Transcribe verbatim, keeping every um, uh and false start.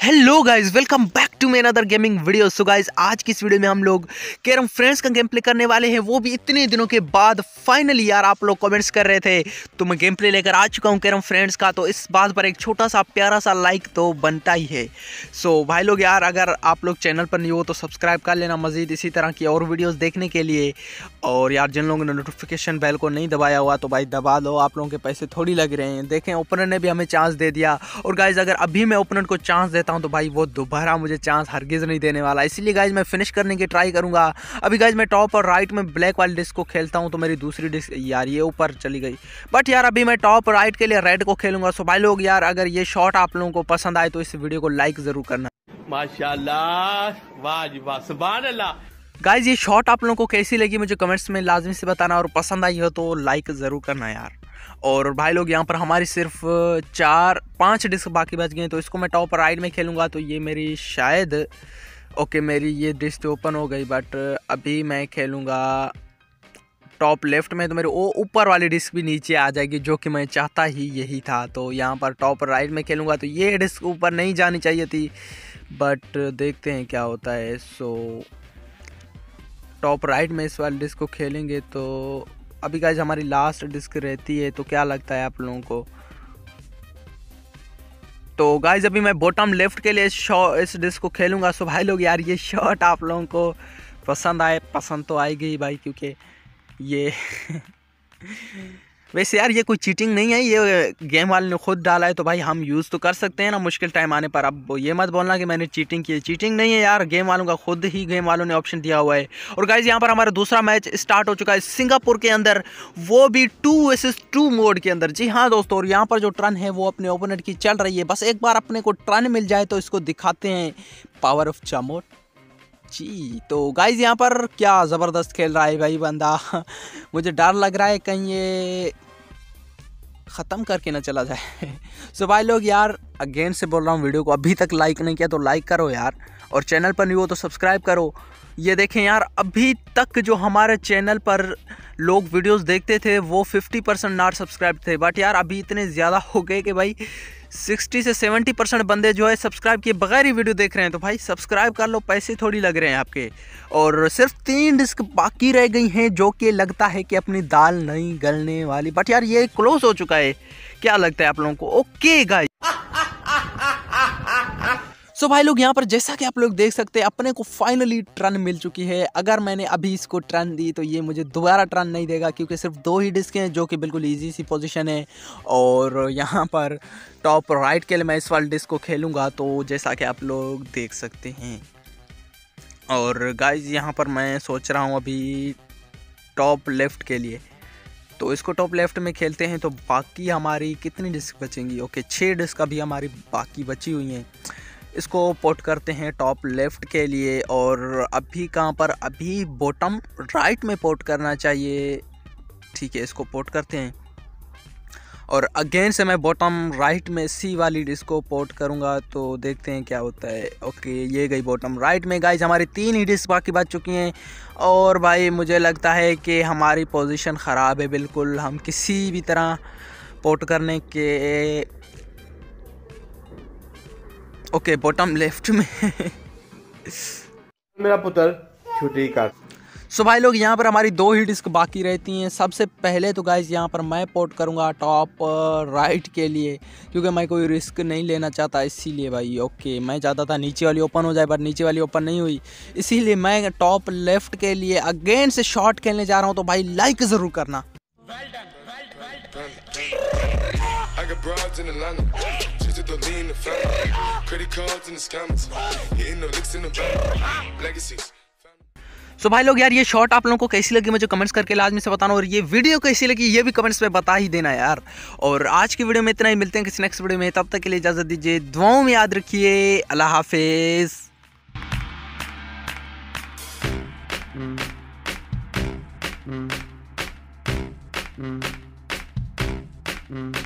Hello guys, welcome back to main other gaming video. So guys, आज की इस video में हम लोग कैरम फ्रेंड्स का गेम प्ले करने वाले हैं, वो भी इतने दिनों के बाद। फाइनली यार, आप लोग कमेंट्स कर रहे थे तो मैं गेम प्ले लेकर आ चुका हूँ कैरम फ्रेंड्स का। तो इस बात पर एक छोटा सा प्यारा सा लाइक तो बनता ही है। सो भाई लोग यार, अगर आप लोग चैनल पर नहीं हो तो सब्सक्राइब कर लेना मज़ीद इसी तरह की और वीडियोज़ देखने के लिए। और यार, जिन लोगों ने नोटिफिकेशन बेल को नहीं दबाया हुआ तो भाई दबा दो, आप लोगों के पैसे थोड़ी लग रहे हैं। देखें, ओपनर ने भी हमें चांस दे दिया। और गाइज, अगर अभी मैं ओपनर को चांस देता हूं तो भाई वो दोबारा मुझे चांस हरगिज़ नहीं देने वाला। इसीलिए गाइज मैं फिनिश करने की ट्राई करूंगा। अभी गाइज मैं टॉप और राइट में ब्लैक वाली डिस्क को खेलता हूं तो मेरी दूसरी डिस्क यार ये ऊपर चली गई। बट यार, अभी मैं टॉप राइट के लिए रेड को खेलूंगा। सो भाई लोग यार, अगर ये शॉट आप लोगों को पसंद आए तो इस वीडियो को लाइक ज़रूर करना। माशाल्लाह, वाह जी वाह, सुभान अल्लाह। गाइज, ये शॉट आप लोगों को कैसी लगी मुझे कमेंट्स में लाजमी से बताना, और पसंद आई हो तो लाइक ज़रूर करना यार। और भाई लोग, यहाँ पर हमारी सिर्फ चार पांच डिस्क बाकी बच गए हैं, तो इसको मैं टॉप राइट में खेलूँगा। तो ये मेरी शायद ओके मेरी ये डिस्क ओपन हो गई, बट अभी मैं खेलूँगा टॉप लेफ्ट में। तो मेरे वो ऊपर वाली डिस्क भी नीचे आ जाएगी, जो कि मैं चाहता ही यही था। तो यहाँ पर टॉप राइट में खेलूँगा। तो ये डिस्क ऊपर नहीं जानी चाहिए थी, बट देखते हैं क्या होता है। सो टॉप राइट में इस वाली डिस्क को खेलेंगे। तो अभी गाइज हमारी लास्ट डिस्क रहती है, तो क्या लगता है आप लोगों को? तो गाइज अभी मैं बॉटम लेफ्ट के लिए शॉ इस डिस्क को खेलूंगा। सो भाई लोग यार, ये शॉट आप लोगों को पसंद आए पसंद तो आएगी ही भाई, क्योंकि ये वैसे यार ये कोई चीटिंग नहीं है, ये गेम वाले ने खुद डाला है। तो भाई हम यूज़ तो कर सकते हैं ना मुश्किल टाइम आने पर। अब ये मत बोलना कि मैंने चीटिंग की है, चीटिंग नहीं है यार, गेम वालों का खुद ही गेम वालों ने ऑप्शन दिया हुआ है। और गाइज यहाँ पर हमारा दूसरा मैच स्टार्ट हो चुका है सिंगापुर के अंदर, वो भी टू वर्सेस टू मोड के अंदर। जी हाँ दोस्तों, और यहाँ पर जो टर्न है वो अपने ओपोनेंट की चल रही है। बस एक बार अपने को टर्न मिल जाए तो इसको दिखाते हैं पावर ऑफ चामोट जी। तो गाइज यहाँ पर क्या ज़बरदस्त खेल रहा है भाई बंदा। मुझे डर लग रहा है कहीं ये ख़त्म करके ना चला जाए। सो भाई लोग यार, अगेन से बोल रहा हूँ, वीडियो को अभी तक लाइक नहीं किया तो लाइक करो यार, और चैनल पर नहीं हो तो सब्सक्राइब करो। ये देखें यार, अभी तक जो हमारे चैनल पर लोग वीडियोस देखते थे वो फिफ्टी परसेंट नॉट सब्सक्राइब थे, बट यार अभी इतने ज़्यादा हो गए कि भाई सिक्सटी से सेवेंटी परसेंट बंदे जो है सब्सक्राइब किए बगैर ही वीडियो देख रहे हैं। तो भाई सब्सक्राइब कर लो, पैसे थोड़ी लग रहे हैं आपके। और सिर्फ तीन डिस्क बाकी रह गई हैं, जो कि लगता है कि अपनी दाल नहीं गलने वाली। बट यार ये क्लोज हो चुका है, क्या लगता है आप लोगों को? ओके गाइस, सो so भाई लोग यहाँ पर जैसा कि आप लोग देख सकते हैं, अपने को फाइनली टर्न मिल चुकी है। अगर मैंने अभी इसको टर्न दी तो ये मुझे दोबारा टर्न नहीं देगा, क्योंकि सिर्फ दो ही डिस्क हैं, जो कि बिल्कुल इजी सी पोजीशन है। और यहाँ पर टॉप राइट के लिए मैं इस वाली डिस्क को खेलूँगा, तो जैसा कि आप लोग देख सकते हैं। और गाइज यहाँ पर मैं सोच रहा हूँ अभी टॉप लेफ्ट के लिए, तो इसको टॉप लेफ्ट में खेलते हैं। तो बाकी हमारी कितनी डिस्क बचेंगी? ओके, छः डिस्क अभी हमारी बाकी बची हुई हैं। इसको पोर्ट करते हैं टॉप लेफ्ट के लिए। और अभी कहाँ पर? अभी बॉटम राइट में पोर्ट करना चाहिए। ठीक है, इसको पोर्ट करते हैं। और अगेन से मैं बॉटम राइट में सी वाली डिस्क को पोर्ट करूँगा, तो देखते हैं क्या होता है। ओके, ये गई बॉटम राइट में। गाइज हमारी तीन ही डिस्क बाकी बच चुकी हैं। और भाई मुझे लगता है कि हमारी पोजीशन ख़राब है बिल्कुल। हम किसी भी तरह पोर्ट करने के ओके बॉटम लेफ्ट में मेरा पुत्र छुट्टी का। सो भाई लोग यहाँ पर हमारी दो ही डिस्क बाकी रहती हैं। सबसे पहले तो गाइज यहाँ पर मैं पोर्ट करूँगा टॉप राइट के लिए, क्योंकि मैं कोई रिस्क नहीं लेना चाहता, इसीलिए भाई। ओके, मैं चाहता था नीचे वाली ओपन हो जाए, पर नीचे वाली ओपन नहीं हुई, इसीलिए मैं टॉप लेफ्ट के लिए अगेन से शॉट खेलने जा रहा हूँ। तो भाई लाइक ज़रूर करना। सो so भाई लोग यार, ये शॉट आप लोगों को कैसी लगी मुझे कमेंट्स करके लाजमी से बताना, और ये वीडियो कैसी लगी ये भी कमेंट्स में बता ही देना यार। और आज की वीडियो में इतना ही, मिलते हैं किसी नेक्स्ट वीडियो में, तब तक के लिए इजाज़त दीजिए, दुआओं में याद रखिए। अल्लाह हाफिज़।